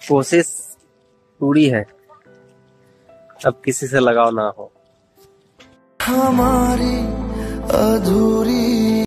कोशिश पूरी है, अब किसी से लगाव ना हो। हमारी अधूरी